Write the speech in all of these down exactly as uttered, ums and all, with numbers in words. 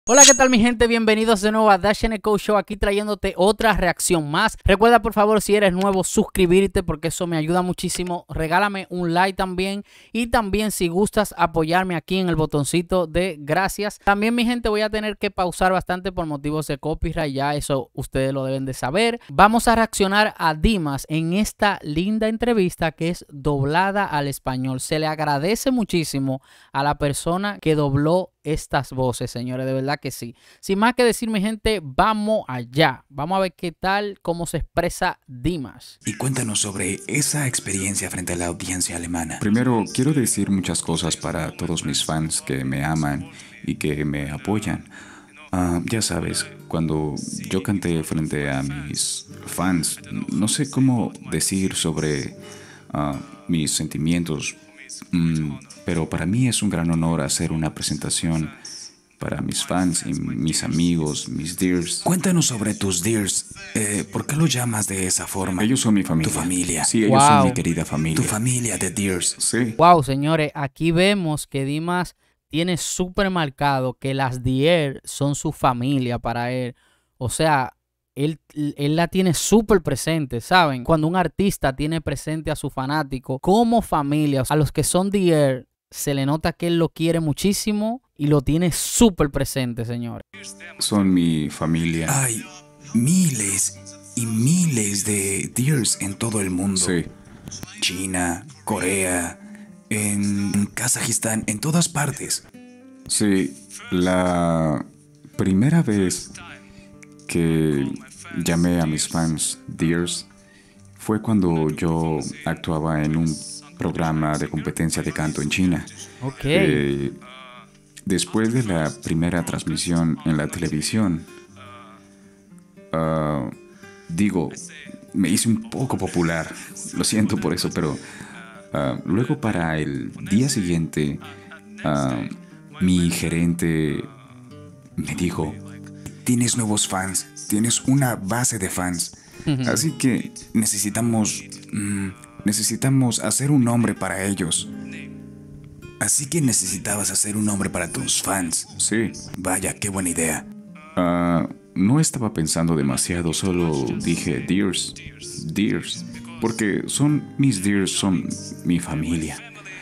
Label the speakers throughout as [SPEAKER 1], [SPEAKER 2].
[SPEAKER 1] Hola, ¿qué tal mi gente? Bienvenidos de nuevo a Dash N Co Show, aquí trayéndote otra reacción más. Recuerda por favor, si eres nuevo, suscribirte porque eso me ayuda muchísimo. Regálame un like también y también si gustas apoyarme aquí en el botoncito de gracias. También mi gente, voy a tener que pausar bastante por motivos de copyright, ya eso ustedes lo deben de saber. Vamos a reaccionar a Dimas en esta linda entrevista que es doblada al español. Se le agradece muchísimo a la persona que dobló estas voces, señores, de verdad que sí. Sin más que decir, mi gente, vamos allá. Vamos a ver qué tal, cómo se expresa Dimas.
[SPEAKER 2] Y cuéntanos sobre esa experiencia frente a la audiencia alemana.
[SPEAKER 3] Primero, quiero decir muchas cosas para todos mis fans que me aman y que me apoyan. Uh, ya sabes, cuando yo canté frente a mis fans, no sé cómo decir sobre uh, mis sentimientos, mm, pero para mí es un gran honor hacer una presentación para mis fans y mis amigos, mis dears.
[SPEAKER 2] Cuéntanos sobre tus dears. Eh, ¿Por qué lo llamas de esa forma?
[SPEAKER 3] Ellos son mi familia.
[SPEAKER 2] Tu familia.
[SPEAKER 3] Sí, ellos
[SPEAKER 1] Wow.
[SPEAKER 3] son mi querida familia.
[SPEAKER 2] Tu familia de dears.
[SPEAKER 3] Sí.
[SPEAKER 1] Wow, señores, aquí vemos que Dimas tiene súper marcado que las Dier son su familia para él. O sea, él, él la tiene súper presente, ¿saben? Cuando un artista tiene presente a su fanático como familia, a los que son Dier, se le nota que él lo quiere muchísimo y lo tiene súper presente, señores.
[SPEAKER 3] Son mi familia.
[SPEAKER 2] Hay miles y miles de dears en todo el mundo.
[SPEAKER 3] Sí.
[SPEAKER 2] China, Corea, en Kazajistán, en todas partes.
[SPEAKER 3] Sí, la primera vez que llamé a mis fans Dears fue cuando yo actuaba en un programa de competencia de canto en China.
[SPEAKER 1] Ok.
[SPEAKER 3] Eh, después de la primera transmisión en la televisión, uh, digo, me hice un poco popular, lo siento por eso, pero uh, luego para el día siguiente, uh, mi gerente me dijo:
[SPEAKER 2] Tienes nuevos fans, tienes una base de fans. Así que necesitamos... Mmm, necesitamos hacer un nombre para ellos. Así que necesitabas hacer un nombre para tus fans.
[SPEAKER 3] Sí.
[SPEAKER 2] Vaya, qué buena idea.
[SPEAKER 3] Uh, no estaba pensando demasiado, solo dije Dears, Dears, porque son mis Dears, son mi familia.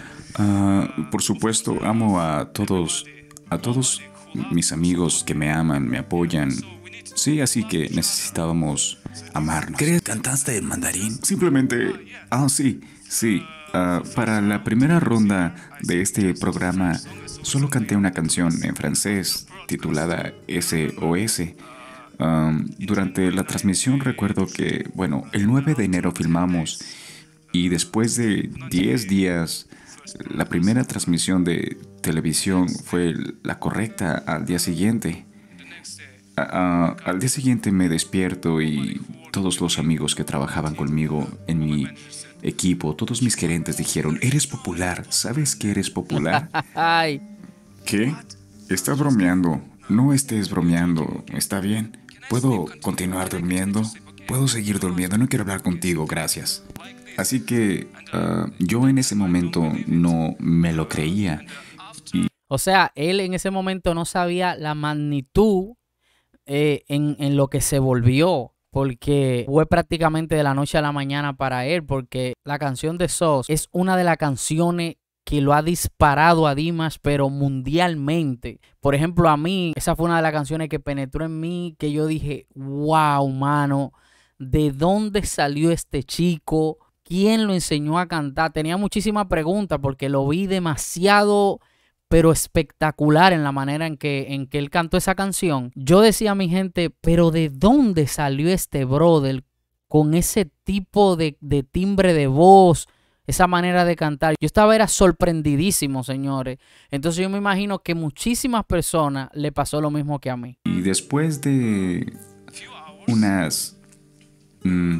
[SPEAKER 3] Uh, por supuesto, amo a todos, a todos mis amigos que me aman, me apoyan. Sí, así que necesitábamos amarnos.
[SPEAKER 2] ¿Crees que cantaste en mandarín?
[SPEAKER 3] Simplemente, ah, sí, sí. Uh, para la primera ronda de este programa, solo canté una canción en francés titulada S O S. Um, durante la transmisión recuerdo que, bueno, el nueve de enero filmamos y después de diez días, la primera transmisión de televisión fue la correcta al día siguiente. Uh, uh, al día siguiente me despierto y todos los amigos que trabajaban conmigo en mi equipo, todos mis gerentes dijeron: eres popular, ¿sabes que eres popular?
[SPEAKER 1] Ay.
[SPEAKER 3] ¿Qué? ¿Estás bromeando? No estés bromeando, ¿está bien?
[SPEAKER 2] ¿Puedo continuar durmiendo? ¿Puedo seguir durmiendo? No quiero hablar contigo, gracias.
[SPEAKER 3] Así que uh, yo en ese momento no me lo creía. Y...
[SPEAKER 1] O sea, él en ese momento no sabía la magnitud eh, en, en lo que se volvió. Porque fue prácticamente de la noche a la mañana para él. Porque la canción de S O S es una de las canciones que lo ha disparado a Dimas, pero mundialmente. Por ejemplo, a mí, esa fue una de las canciones que penetró en mí, que yo dije, wow, mano, ¿de dónde salió este chico? ¿Quién lo enseñó a cantar? Tenía muchísimas preguntas porque lo vi demasiado, pero espectacular en la manera en que, en que él cantó esa canción. Yo decía a mi gente, pero ¿de dónde salió este brother con ese tipo de, de timbre de voz? Esa manera de cantar. Yo estaba era sorprendidísimo, señores. Entonces yo me imagino que muchísimas personas le pasó lo mismo que a mí.
[SPEAKER 3] Y después de unas... Mmm,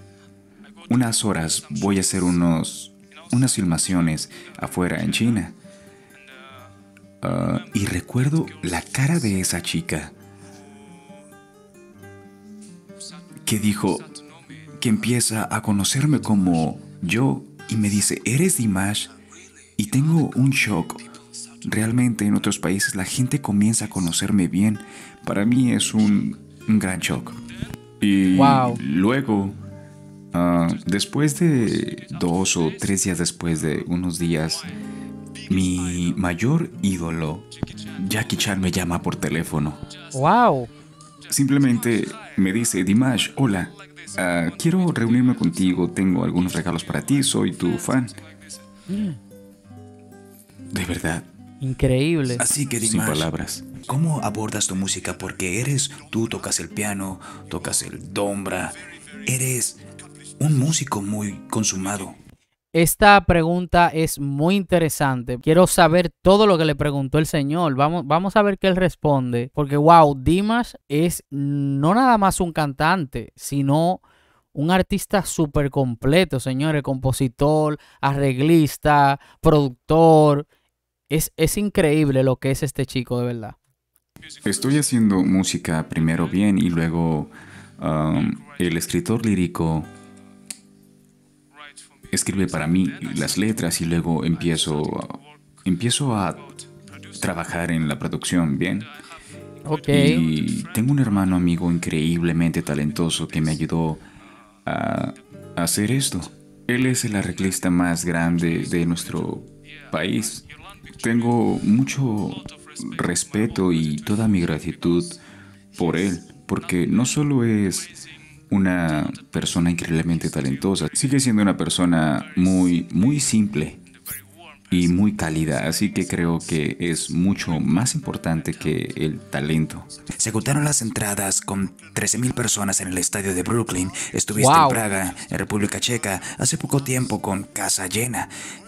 [SPEAKER 3] unas horas voy a hacer unos, unas filmaciones afuera en China. Uh, y recuerdo la cara de esa chica que dijo, que empieza a conocerme como yo y me dice: ¿eres Dimash? Y tengo un shock
[SPEAKER 2] realmente en otros países la gente comienza a conocerme bien, para mí es un, un gran shock. Y
[SPEAKER 1] Wow.
[SPEAKER 2] luego, uh, después de dos o tres días después de unos días, mi mayor ídolo, Jackie Chan, me llama por teléfono.
[SPEAKER 1] Wow.
[SPEAKER 2] Simplemente me dice: Dimash, hola, uh, quiero reunirme contigo, tengo algunos regalos para ti, soy tu fan. De verdad.
[SPEAKER 1] Increíble.
[SPEAKER 3] Así que
[SPEAKER 2] Sin
[SPEAKER 3] Dimash,
[SPEAKER 2] palabras.
[SPEAKER 3] ¿cómo abordas tu música? Porque eres, tú tocas el piano, tocas el dombra, eres un músico muy consumado.
[SPEAKER 1] Esta pregunta es muy interesante. Quiero saber todo lo que le preguntó el señor. Vamos, vamos a ver qué él responde. Porque, wow, Dimash es no nada más un cantante, sino un artista súper completo, señores. Compositor, arreglista, productor. Es, es increíble lo que es este chico, de verdad.
[SPEAKER 2] Estoy haciendo música primero bien y luego um, el escritor lírico escribe para mí las letras y luego empiezo, empiezo a trabajar en la producción, ¿bien?
[SPEAKER 1] Ok.
[SPEAKER 2] Y tengo un hermano amigo increíblemente talentoso que me ayudó a, a hacer esto. Él es el arreglista más grande de nuestro país. Tengo mucho respeto y toda mi gratitud por él, porque no solo es una persona increíblemente talentosa, sigue siendo una persona muy, muy simple y muy cálida, así que creo que es mucho más importante que el talento.
[SPEAKER 3] Se agotaron las entradas con trece mil personas en el estadio de Brooklyn. Estuviste
[SPEAKER 1] Wow.
[SPEAKER 3] en Praga, en República Checa, hace poco tiempo con casa llena.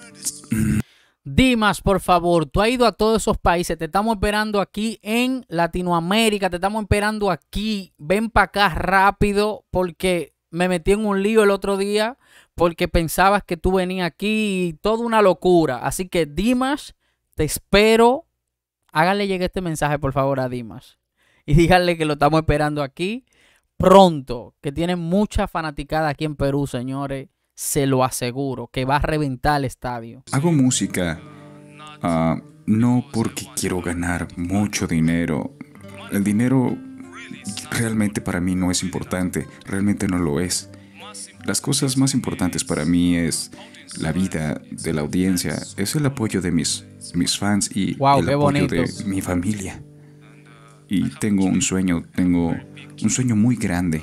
[SPEAKER 1] Dimash, por favor, tú has ido a todos esos países, te estamos esperando aquí en Latinoamérica, te estamos esperando aquí, ven para acá rápido porque me metí en un lío el otro día porque pensabas que tú venías aquí y toda una locura. Así que Dimash, te espero, háganle llegar este mensaje por favor a Dimash y díganle que lo estamos esperando aquí pronto, que tiene mucha fanaticada aquí en Perú, señores. Se lo aseguro, que va a reventar el estadio.
[SPEAKER 2] Hago música uh, no porque quiero ganar mucho dinero. El dinero realmente para mí no es importante, realmente no lo es. Las cosas más importantes para mí es la vida de la audiencia, es el apoyo de mis, mis fans y
[SPEAKER 1] Wow,
[SPEAKER 2] el
[SPEAKER 1] qué
[SPEAKER 2] apoyo
[SPEAKER 1] bonito.
[SPEAKER 2] de mi familia. Y tengo un sueño, tengo un sueño muy grande.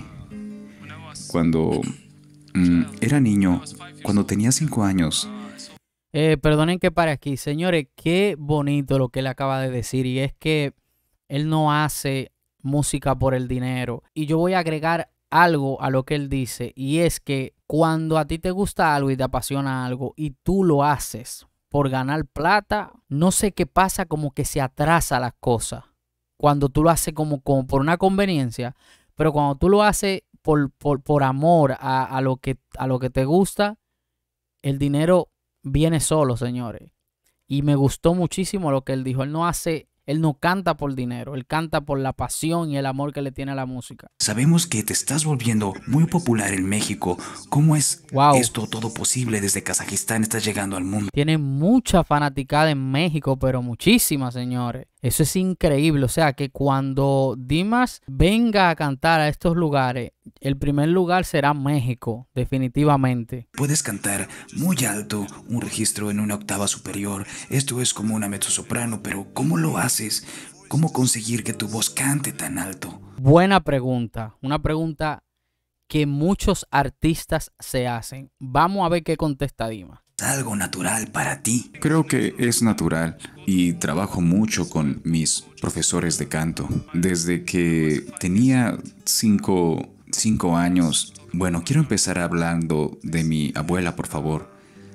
[SPEAKER 2] Cuando mm, era niño, cuando tenía cinco años,
[SPEAKER 1] Eh, perdonen que pare aquí. Señores, qué bonito lo que él acaba de decir. Y es que él no hace música por el dinero. Y yo voy a agregar algo a lo que él dice. Y es que cuando a ti te gusta algo y te apasiona algo y tú lo haces por ganar plata, no sé qué pasa, como que se atrasa las cosas. Cuando tú lo haces como, como por una conveniencia. Pero cuando tú lo haces por, por, por amor a, a, lo que, a lo que te gusta, el dinero viene solo, señores. Y me gustó muchísimo lo que él dijo. Él no hace, él no canta por dinero, él canta por la pasión y el amor que le tiene a la música.
[SPEAKER 3] Sabemos que te estás volviendo muy popular en México. ¿Cómo es
[SPEAKER 1] Wow.
[SPEAKER 3] esto todo posible? Desde Kazajistán estás llegando al mundo.
[SPEAKER 1] Tiene mucha fanaticada en México, pero muchísima, señores. Eso es increíble. O sea, que cuando Dimash venga a cantar a estos lugares, el primer lugar será México, definitivamente.
[SPEAKER 3] Puedes cantar muy alto, un registro en una octava superior. Esto es como una mezzosoprano, pero ¿cómo lo haces? ¿Cómo conseguir que tu voz cante tan alto?
[SPEAKER 1] Buena pregunta. Una pregunta que muchos artistas se hacen. Vamos a ver qué contesta Dimash.
[SPEAKER 3] Es algo natural para ti.
[SPEAKER 2] creo que es natural y trabajo mucho con mis profesores de canto. Desde que tenía cinco, cinco años, bueno, quiero empezar hablando de mi abuela, por favor.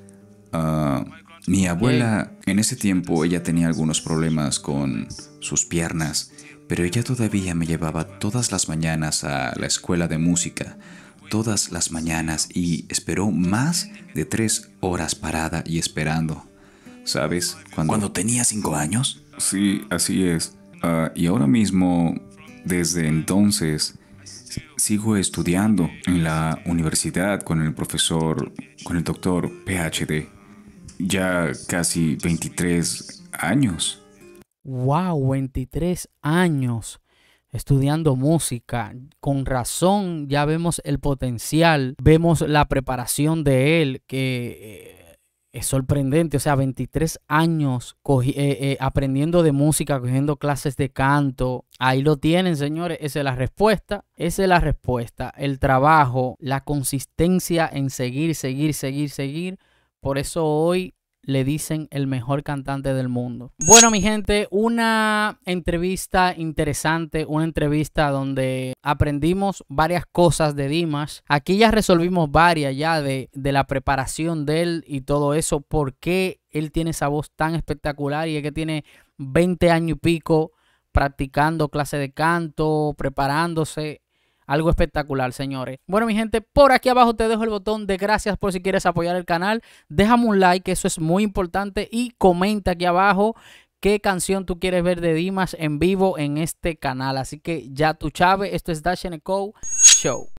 [SPEAKER 2] Uh, mi abuela, en ese tiempo, ella tenía algunos problemas con sus piernas, pero ella todavía me llevaba todas las mañanas a la escuela de música. Todas las mañanas y esperó más de tres horas parada y esperando. ¿Sabes?
[SPEAKER 3] Cuando, Cuando tenía cinco años.
[SPEAKER 2] Sí, así es. Uh, y ahora mismo, desde entonces, sigo estudiando en la universidad con el profesor, con el doctor P H D. Ya casi veintitrés años.
[SPEAKER 1] Wow, veintitrés años estudiando música. Con razón ya vemos el potencial, vemos la preparación de él, que eh, es sorprendente. O sea, veintitrés años eh, eh, aprendiendo de música, cogiendo clases de canto. Ahí lo tienen, señores. Esa es la respuesta. Esa es la respuesta. El trabajo, la consistencia en seguir, seguir, seguir, seguir. Por eso hoy le dicen el mejor cantante del mundo. Bueno, mi gente, una entrevista interesante, una entrevista donde aprendimos varias cosas de Dimash. Aquí ya resolvimos varias ya de, de la preparación de él y todo eso. ¿Por qué él tiene esa voz tan espectacular? Y es que tiene veinte años y pico practicando clase de canto, preparándose. Algo espectacular, señores. Bueno, mi gente, por aquí abajo te dejo el botón de gracias por si quieres apoyar el canal. Déjame un like, eso es muy importante. Y comenta aquí abajo qué canción tú quieres ver de Dimash en vivo en este canal. Así que ya tú, Chave, esto es Dash and Co Show.